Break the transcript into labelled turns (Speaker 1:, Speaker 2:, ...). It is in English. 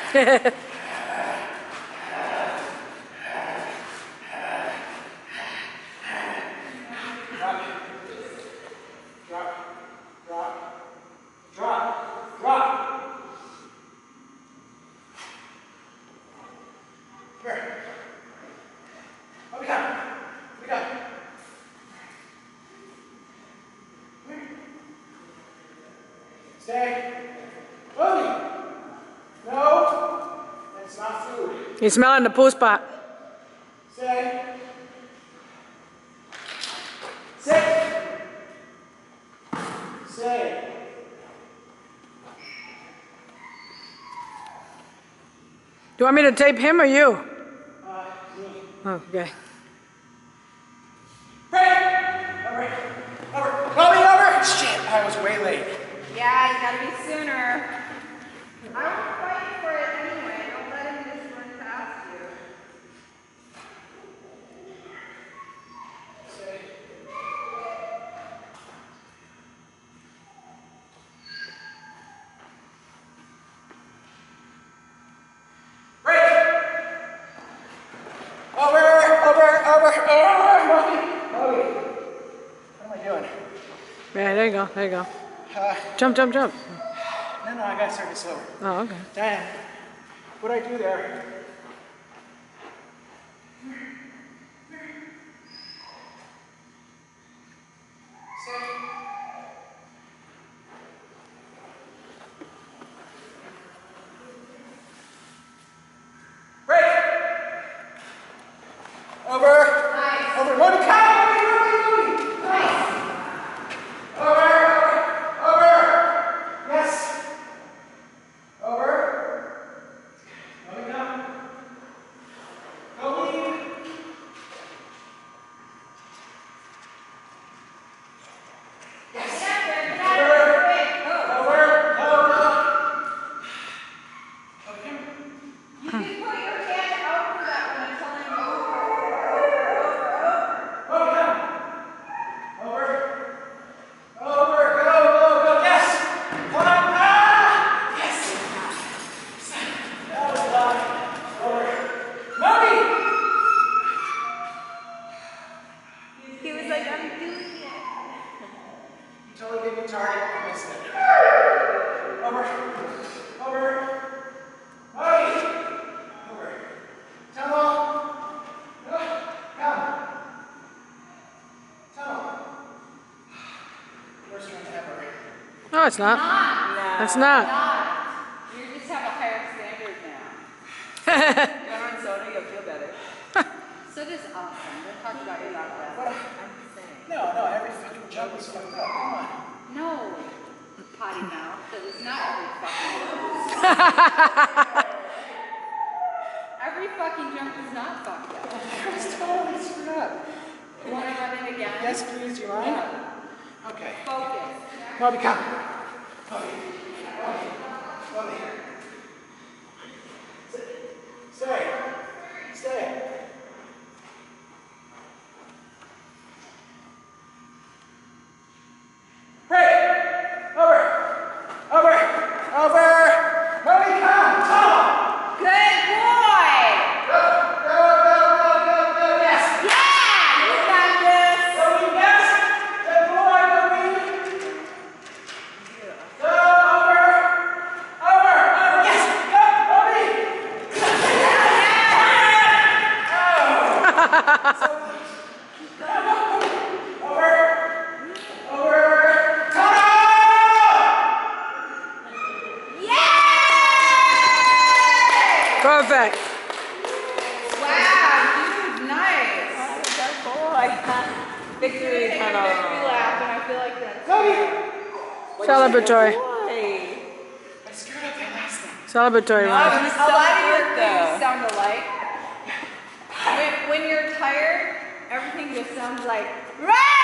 Speaker 1: Stay. Moby. No, that's not food.
Speaker 2: He's smelling the poo spot.
Speaker 1: Stay. Sit. Stay.
Speaker 2: Do you want me to tape him or you?
Speaker 1: Me.
Speaker 2: Oh, okay.
Speaker 1: Break. Over. Moby, over. Shit, I was way late.
Speaker 3: Yeah, you gotta be sooner. I would fight for it anyway. Don't let him just run past you.
Speaker 1: Stay. Break. Over. Moby. What am I doing?
Speaker 2: Yeah, there you go. There you go. Jump.
Speaker 1: No, I gotta start this over.
Speaker 2: Oh, okay.
Speaker 1: Diane, what'd I do there? Break! Over!
Speaker 3: Nice.
Speaker 1: Over! Moby, come!
Speaker 3: Nice.
Speaker 1: Over! Yes! Over! Moby, come! Moby! Yes!
Speaker 3: You can put your hand over that one and tell him
Speaker 1: Go! Yes! Come on! Ah! Yes! That was loud. Over. Moby!
Speaker 3: He was like, I'm doing it.
Speaker 1: You totally gave me a target. I missed it. Over. Moby! Over. Tunnel. Come. Tunnel. Worst one ever.
Speaker 2: No, it's not.
Speaker 3: No.
Speaker 2: It's not.
Speaker 3: You just have a higher standard now. You want on soda, you'll feel better. Soda's awesome. Don't talk about your dog breath. I'm just saying.
Speaker 1: No, every fucking joke was fucked up. Come on.
Speaker 3: No. Potty mouth. That was not every fucking joke. Every fucking joke was not fucked up.
Speaker 1: I was totally screwed up.
Speaker 3: You want to run it again?
Speaker 1: Yes, please. Do you mind? Okay.
Speaker 3: Focus.
Speaker 1: Moby, come. Moby. Stay. Break. Over. Moby, come. Tunnel.
Speaker 3: Good boy.
Speaker 1: Go. Yes.
Speaker 3: Yeah, you got this.
Speaker 1: Moby, yes. Good boy, Moby. Go. Over. Yes. Go, Moby. Over. Tunnel.
Speaker 2: Perfect.
Speaker 3: Wow, dude, nice.
Speaker 4: Good boy. Victory
Speaker 3: Take a
Speaker 4: tunnel.
Speaker 3: victory lap, and I feel like that's
Speaker 2: Celebratory.
Speaker 1: I screwed up that last thing.
Speaker 2: Celebratory.
Speaker 3: a
Speaker 2: Ron.
Speaker 3: lot of your things sound alike. When you're tired, everything just sounds like, right!